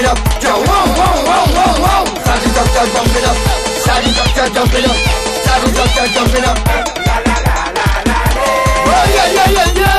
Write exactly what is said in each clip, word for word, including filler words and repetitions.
jumping up, jump, whoa, whoa, whoa, whoa, whoa. Sally duck duck jumping up, Sally duck duck jumping up, Sally duck duck jumping up. La la la la la. Oh yeah yeah yeah yeah.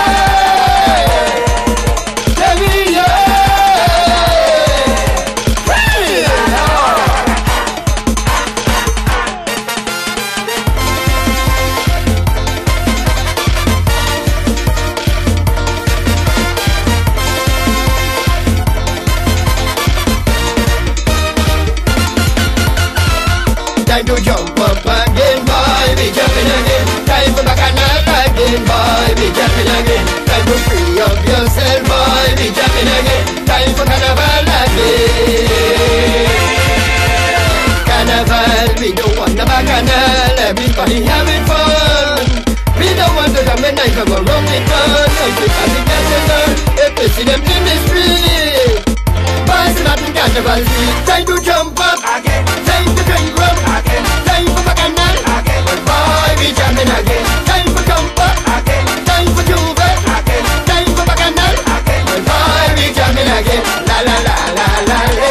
Time to jump up again, boy, be jumping again. Time for bacchanal again, boy, be jumping again. Time to free up yourself, boy, be jumping again. Time for carnival again. Carnival, we don't want the bacchanal. Everybody having fun. We don't want the jump and night come around the fun. Everybody getting learn. If you see them in the street, boys not in carnival street. Time to jump up again. Time to drink rum again. Time for bacchanal again. Boy, we jamming again. Time for jump up again. Time for juve again. Time for bacchanal again. Boy, we jamming again. La la la la la la.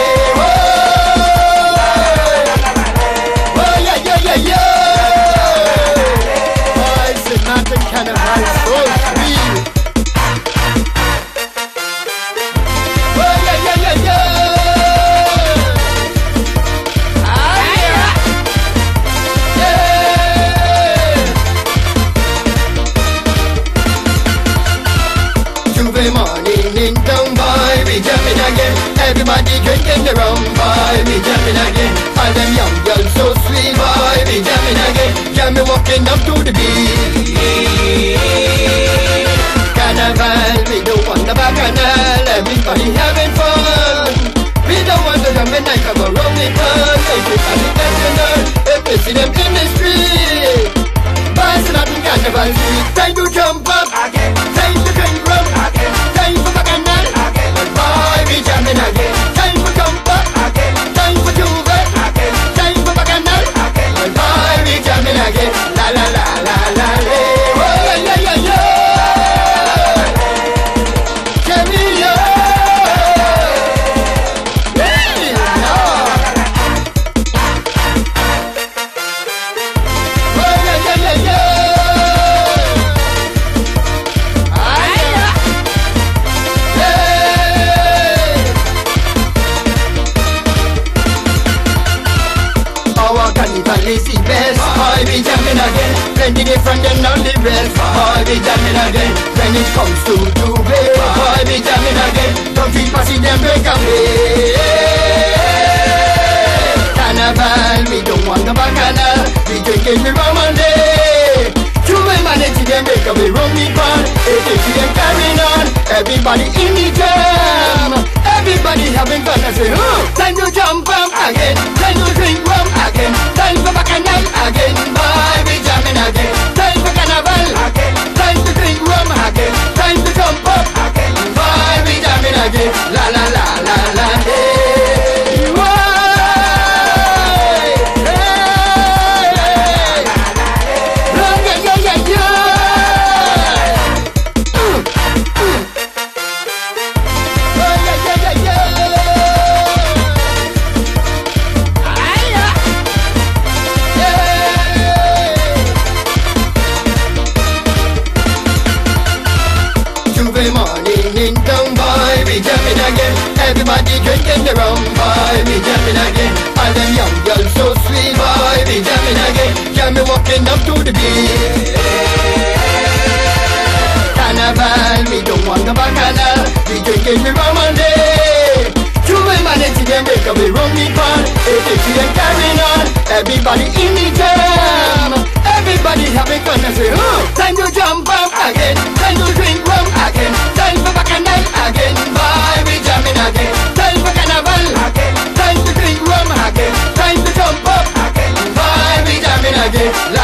Oh yeah yeah yeah yeah. Boys, it's not the carnival so sweet. Oh yeah yeah yeah yeah. Morning in town, boy, we jumping again. Everybody drinking the rum, boy, we jumping again. All them young girls so sweet, boy, we jumping again. Jamming walking up to the beat. Carnival, we don't want the bacchanal. Everybody having fun. We don't want the jump and night come around the fun. Everybody dancing up. If you see them in the street, boys not in carnival street. Time to jump up again. Time to drink rum again. Time for bacchanal again. Boy, we jamming again. Time for jump up again. Time for juve again. Time for bacchanal again. Boy, we jamming again. La la la la la la. Oh yeah yeah yeah yeah. Jamming yeah. Really no. Oh yeah yeah yeah yeah. Is the best, boy, we jamming again. Plenty different than all the rest, boy, we jamming again. When it comes to Dubai, boy, we jamming again. Don't feel passing them break away. Carnival, we don't want the bacchanal. We drinking the rum all day. Two men managing them break away, rum the fun. If you see them carrying on, everybody in the jam. Everybody having fun, I say, oh, time to jump up again. Time to drink rum again. Time for bacchanal again. Boy, we jamming again. Time for carnival again. Time to drink rum again. Time to jump up again. Boy, we jamming again. La la la la la. Hey, why? Hey, hey. Oh, yeah, yeah, yeah, yeah. Mm, mm. Oh, yeah, yeah, yeah, yeah. Morning in town, boy, we jumping again. Everybody drinking the rum, boy, we jumping again. All them young girls so sweet, boy, we jumping again. Jamming walking up to the beat. Carnival, we don't want the bacchanal. We drinking the rum all day. Two men managing them break away rum the fun. If you see them carrying on, everybody in the jam. Everybody having fun, I say, oh, time to jump up again. Time to drink rum again. Time for bacchanal again. Boy, we jamming again. Time for carnival again. Time to drink rum again. Time to jump up again. Boy, we jamming again.